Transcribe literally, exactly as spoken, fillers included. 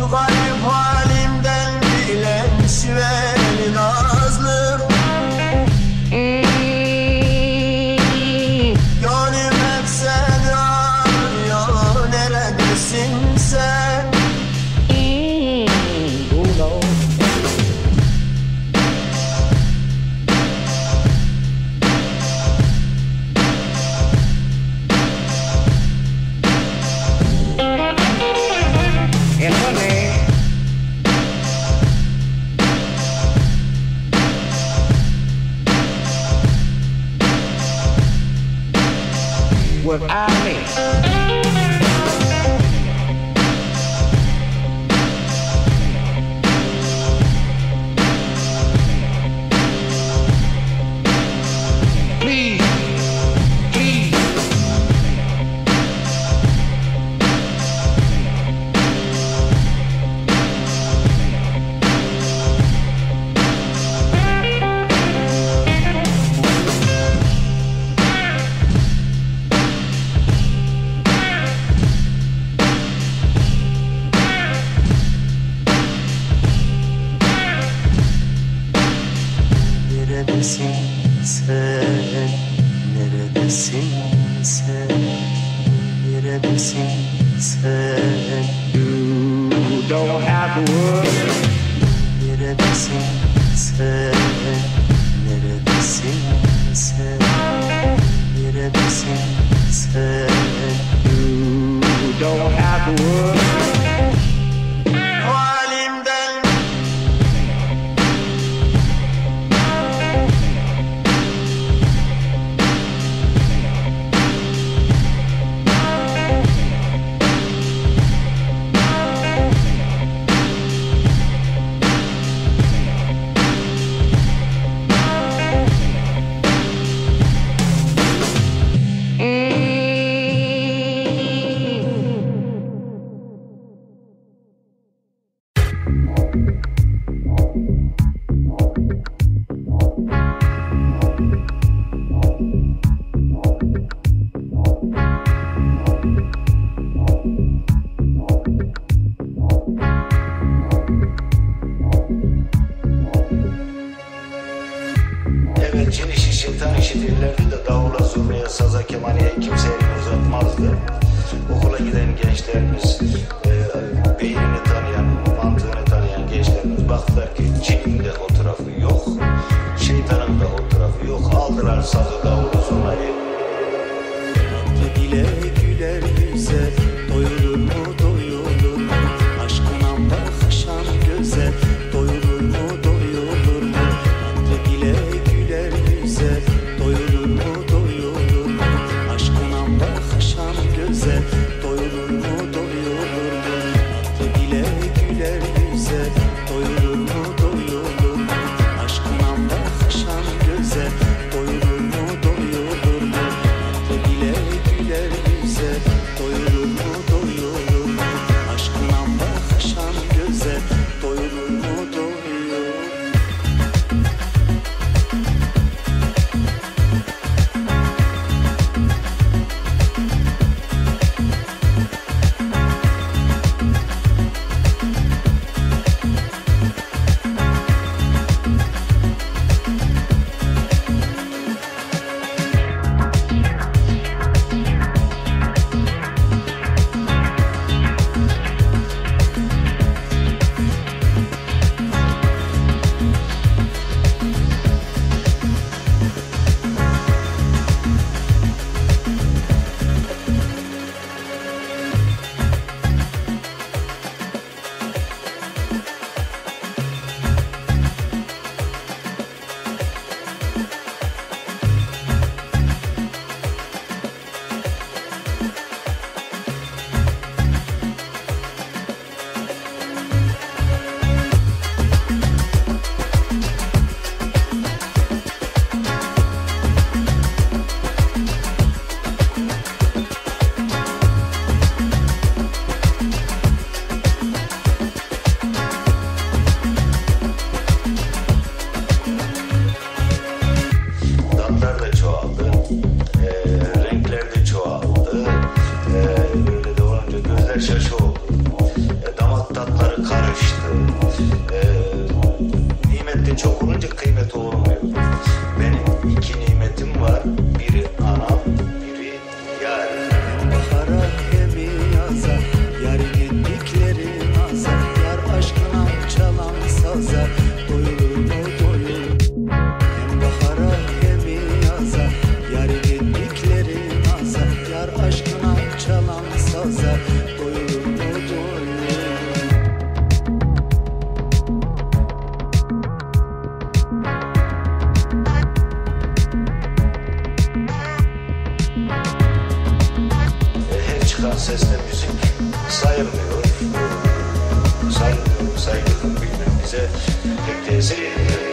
garip halimden bilen Siveri Nazlım. Gönlüm hep seni arıyor, neredesin sen? Without me. Please, please. Neredesin sen, neredesin sen, neredesin sen? You don't have to worry. Neredesin sen, neredesin sen, neredesin sen? You don't have to worry. Halimden Evet, cin işi, şeytan işi derlerdi de davula, zurnaya, saza, kemaniye kimse elini uzatmazdı. Okula giden gençlerimiz, e, beynini tanıyan, mantığını tanıyan gençlerimiz baktılar ki cinin de o tarafı yok, şeytanın da o tarafı yok. Aldılar sazı, davulu, zurnayı. bile güler yüze, doyulur mu doyulur mu? Aşkına bakışan göze, doyulur mu doyulur mu? Tatlı bile güler yüze, doyulur mu doyulur mu? Aşkına bakışan göze, doyulur mu doyulur mu? Tatlı bile güler yüze, doyulur mu doyulur mu? Aşkına bakışan göze, doyulur mu doyulur mu? Tatlı bile güler yüze, doyulur mu doyulur mu? Aşkına bakışan göze, doyulur mu doyulur mu? şaşı oldu. E, damak tatları yakıştı. Ee, nimet de çok olunca kıymet olmuyor. Benim iki nimetim var. Biri anam, biri yar. Hem bahara hem yaza, yar gittikleri naza, yar aşkına çalan saza, doyulur mu doyulur. Hem bahara hem yaza, yar gittikleri naza, yar aşkına çalan saza, doyulur mu doyulur. Her çıkan sesle müzik sayılmıyor. Sayılmıyor, sayılır bilmem bize pek tesir etmiyor.